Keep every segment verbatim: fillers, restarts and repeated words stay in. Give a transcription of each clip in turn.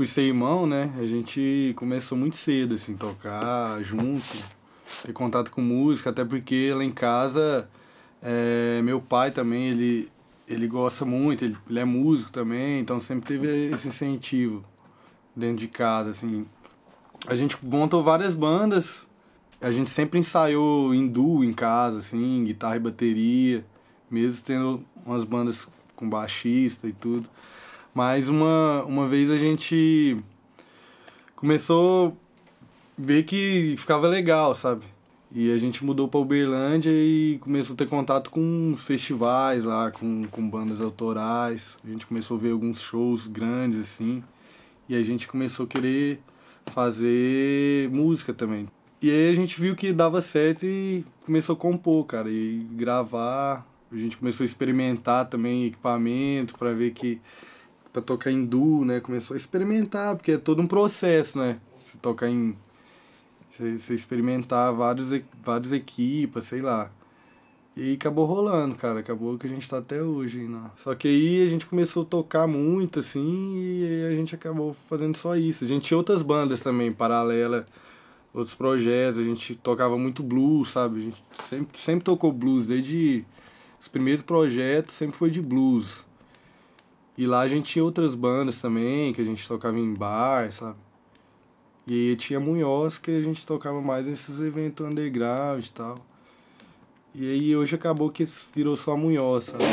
por ser irmão, né, a gente começou muito cedo, assim, tocar junto, ter contato com música, até porque lá em casa, é, meu pai também, ele, ele gosta muito, ele, ele é músico também, então sempre teve esse incentivo dentro de casa, assim. A gente montou várias bandas, a gente sempre ensaiou em duo em casa, assim, guitarra e bateria, mesmo tendo umas bandas com baixista e tudo. Mas uma, uma vez a gente começou a ver que ficava legal, sabe? E a gente mudou para Uberlândia e começou a ter contato com festivais lá, com, com bandas autorais. A gente começou a ver alguns shows grandes, assim. E a gente começou a querer fazer música também. E aí a gente viu que dava certo e começou a compor, cara, e gravar. A gente começou a experimentar também equipamento para ver que... para tocar em duo, né? Começou a experimentar, porque é todo um processo, né? Você tocar em... Você, você experimentar vários, vários equipas, sei lá. E aí acabou rolando, cara. Acabou que a gente tá até hoje ainda. Só que aí a gente começou a tocar muito, assim, e aí a gente acabou fazendo só isso. A gente tinha outras bandas também, paralela, outros projetos. A gente tocava muito blues, sabe? A gente sempre, sempre tocou blues, desde os primeiros projetos sempre foi de blues. E lá a gente tinha outras bandas também, que a gente tocava em bar, sabe? E aí tinha Munhoz, que a gente tocava mais nesses eventos underground e tal. E aí hoje acabou que virou só Munhoz, sabe?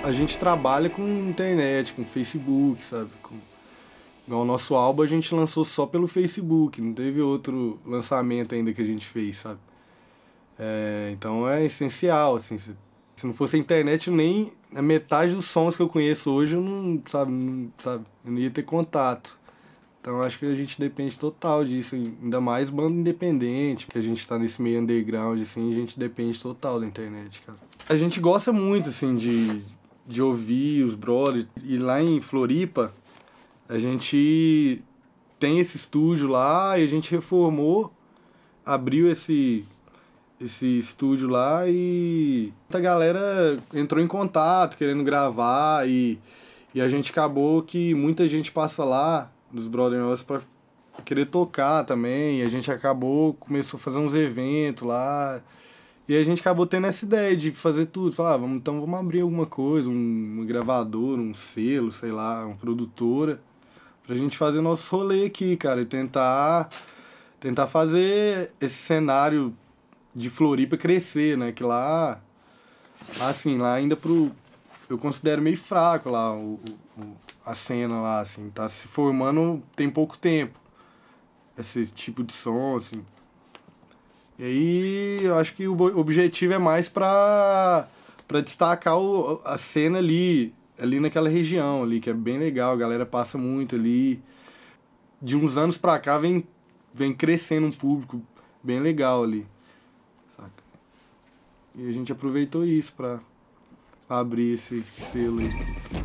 A gente trabalha com internet, com Facebook, sabe? Com... Igual o nosso álbum a gente lançou só pelo Facebook, não teve outro lançamento ainda que a gente fez, sabe? É, então é essencial, assim. Se, se não fosse a internet, nem a metade dos sons que eu conheço hoje eu não, sabe, não, sabe, eu não ia ter contato. Então acho que a gente depende total disso, ainda mais banda independente, que a gente tá nesse meio underground, assim, a gente depende total da internet, cara. A gente gosta muito, assim, de, de ouvir os brothers. E lá em Floripa, a gente tem esse estúdio lá e a gente reformou, abriu esse, esse estúdio lá e a galera entrou em contato querendo gravar e, e a gente acabou que muita gente passa lá dos Brother Nossos pra querer tocar também, e a gente acabou, começou a fazer uns eventos lá, e a gente acabou tendo essa ideia de fazer tudo, falar, ah, vamos, então vamos abrir alguma coisa, um, um gravador, um selo, sei lá, uma produtora, pra gente fazer nosso rolê aqui, cara, e tentar, tentar fazer esse cenário de Floripa crescer, né, que lá, assim, lá ainda pro, eu considero meio fraco lá, o, o a cena lá, assim, tá se formando tem pouco tempo, esse tipo de som, assim. E aí, eu acho que o objetivo é mais pra, pra destacar o, a cena ali, ali naquela região ali, que é bem legal, a galera passa muito ali. De uns anos pra cá vem, vem crescendo um público bem legal ali, saca? E a gente aproveitou isso pra abrir esse selo aí.